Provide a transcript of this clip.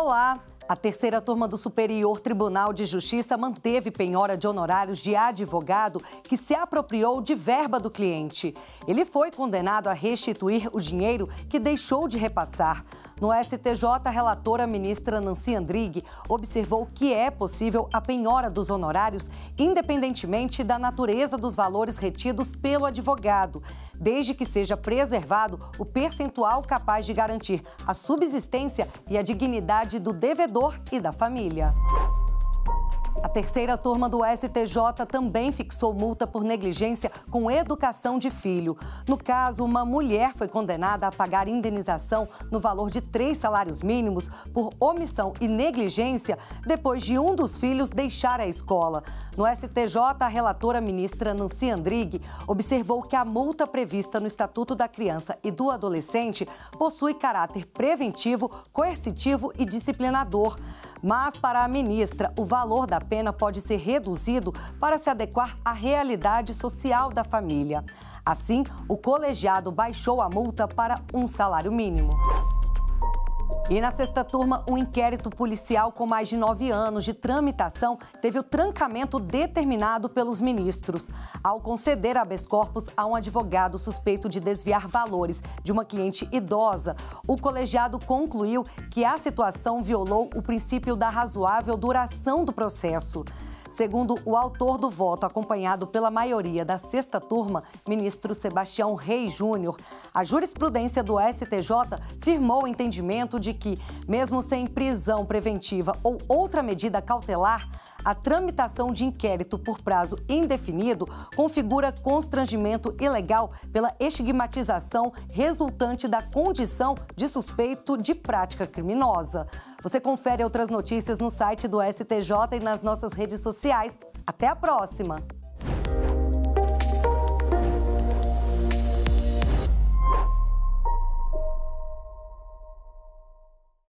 Olá! A terceira turma do Superior Tribunal de Justiça manteve penhora de honorários de advogado que se apropriou de verba do cliente. Ele foi condenado a restituir o dinheiro que deixou de repassar. No STJ, a relatora ministra Nancy Andrighi observou que é possível a penhora dos honorários independentemente da natureza dos valores retidos pelo advogado, desde que seja preservado o percentual capaz de garantir a subsistência e a dignidade do devedor e da família. A terceira turma do STJ também fixou multa por negligência com educação de filho. No caso, uma mulher foi condenada a pagar indenização no valor de 3 salários mínimos por omissão e negligência depois de um dos filhos deixar a escola. No STJ, a relatora ministra Nancy Andrighi observou que a multa prevista no Estatuto da Criança e do Adolescente possui caráter preventivo, coercitivo e disciplinador. Mas, para a ministra, o valor da pena pode ser reduzido para se adequar à realidade social da família. Assim, o colegiado baixou a multa para um salário mínimo. E na sexta turma, um inquérito policial com mais de 9 anos de tramitação teve o trancamento determinado pelos ministros. Ao conceder habeas corpus a um advogado suspeito de desviar valores de uma cliente idosa, o colegiado concluiu que a situação violou o princípio da razoável duração do processo. Segundo o autor do voto, acompanhado pela maioria da sexta turma, ministro Sebastião Reis Júnior, a jurisprudência do STJ firmou o entendimento de que, mesmo sem prisão preventiva ou outra medida cautelar, a tramitação de inquérito por prazo indefinido configura constrangimento ilegal pela estigmatização resultante da condição de suspeito de prática criminosa. Você confere outras notícias no site do STJ e nas nossas redes sociais. Até a próxima!